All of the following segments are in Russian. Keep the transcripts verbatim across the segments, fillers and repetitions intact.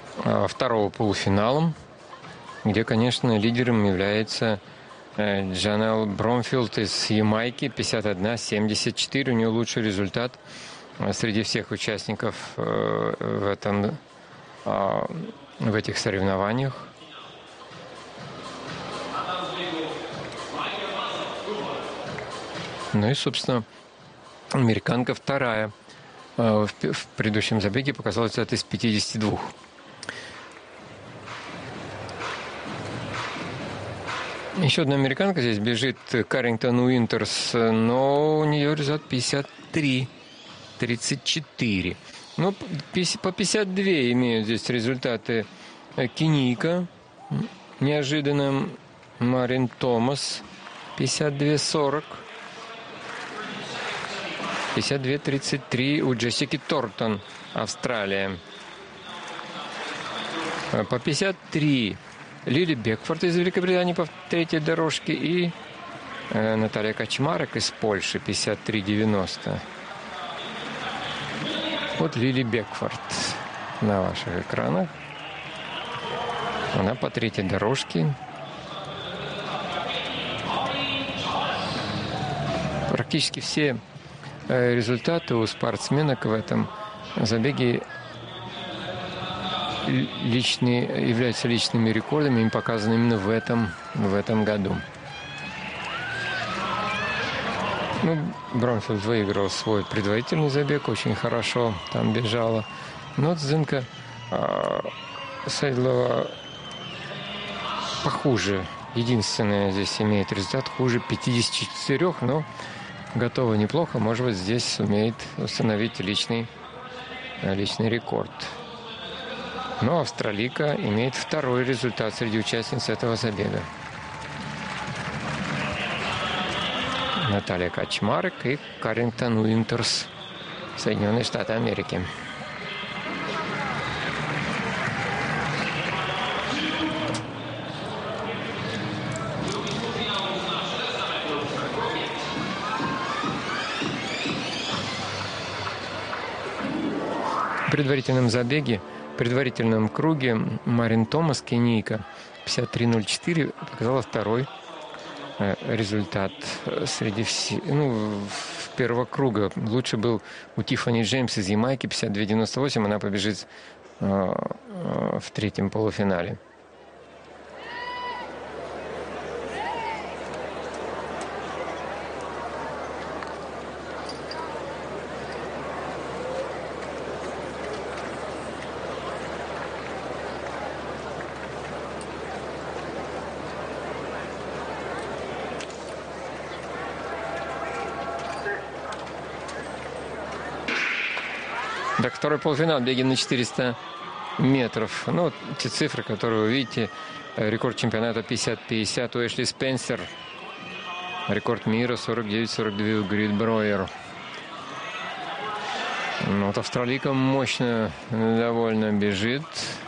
второго полуфинала, где, конечно, лидером является Джанелл Бромфилд из Ямайки, пятьдесят один семьдесят четыре. У нее лучший результат среди всех участников в, этом, в этих соревнованиях. Ну и, собственно, американка вторая. В предыдущем забеге показала результат из пятидесяти двух. Еще одна американка здесь бежит, Каррингтон Уинтерс, но у нее результат пятьдесят три тридцать четыре. Ну, по пятьдесят два имеют здесь результаты Кенийка, неожиданно Марин Томас, пятьдесят два сорок. пятьдесят два тридцать три у Джессики Тортон, Австралия. По пятьдесят три Лили Бекфорд из Великобритании по третьей дорожке и э, Наталья Качмарек из Польши, пятьдесят три девяносто. Вот Лили Бекфорд на ваших экранах. Она по третьей дорожке. Практически все э, результаты у спортсменок в этом забеге личные, являются личными рекордами, им показаны именно в этом, в этом году. Ну, Бромфилд выиграл свой предварительный забег, очень хорошо там бежала. Но Дзинка э, Сейдлова похуже. Единственное здесь имеет результат хуже пятидесяти четырёх, но готова неплохо. Может быть, здесь сумеет установить личный, личный рекорд. Но австралийка имеет второй результат среди участниц этого забега. Наталья Качмарек и Каррингтон Уинтерс, Соединенные Штаты Америки. В предварительном забеге, в предварительном круге Марин Томас, кенийка, пятьдесят три ноль четыре, показала второй э, результат среди всех, ну, в первого круга. Лучше был у Тиффани Джеймс из Ямайки, пятьдесят два девяносто восемь. Она побежит э, э, в третьем полуфинале. Так, второй полуфинал, беги на четыреста метров. Ну, те цифры, которые вы видите. Рекорд чемпионата пятьдесят пятьдесят у Эшли Спенсер. Рекорд мира сорок девять сорок два у Грит Броер. Ну, вот австралийка мощно довольно бежит.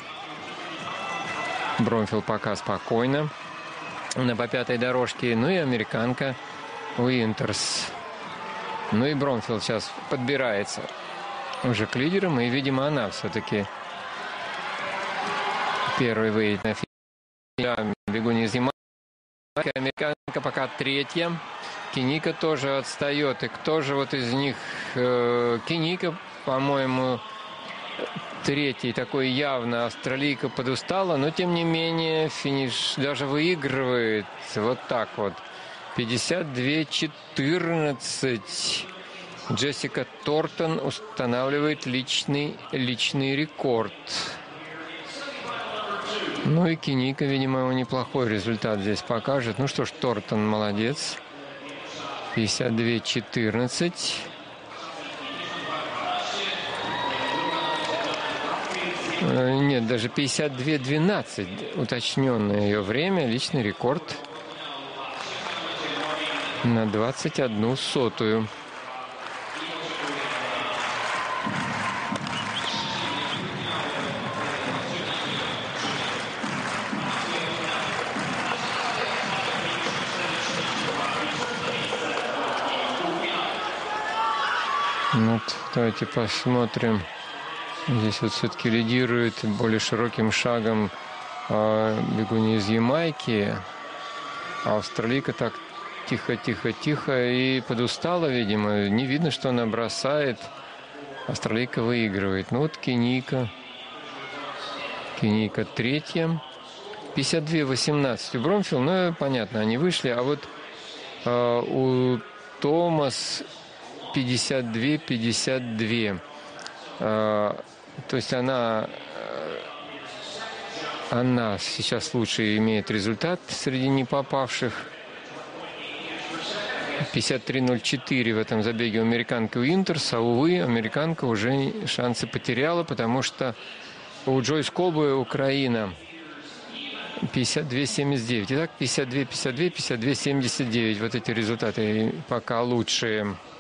Бромфилд пока спокойно. Она по пятой дорожке. Ну и американка Уинтерс. Ну и Бромфилд сейчас подбирается уже к лидерам, и, видимо, она все-таки первый выйдет на финиш. Бегунья из Ямайки. Американка пока третья. Кенийка тоже отстает. И кто же вот из них? Э, Кенийка, по-моему, третий. Такой явно австралийка подустала, но, тем не менее, финиш даже выигрывает. Вот так вот. пятьдесят два четырнадцать. Джессика Тортон устанавливает личный, личный рекорд. Ну и Кенийка, видимо, неплохой результат здесь покажет. Ну что ж, Тортон молодец. пятьдесят два четырнадцать. Нет, даже пятьдесят два двенадцать. Уточненное ее время. Личный рекорд на двадцать одну сотую. Вот, давайте посмотрим Здесь вот все-таки лидирует более широким шагом э, бегунья из Ямайки. А австралийка так тихо-тихо-тихо и подустала, видимо. Не видно, что она бросает. Австралийка выигрывает. Ну вот Кенийка. Кенийка третья. пятьдесят два восемнадцать у Бромфилд. Ну, понятно, они вышли. А вот э, у Томас пятьдесят два пятьдесят два. Э, то есть она... Она сейчас лучше имеет результат среди не попавших. пятьдесят три ноль четыре в этом забеге у американки Уинтерс, а, увы, американка уже шансы потеряла, потому что у Джойс Колбы Украина пятьдесят два семьдесят девять. Итак, пятьдесят два пятьдесят два, пятьдесят два семьдесят девять. Вот эти результаты пока лучшие.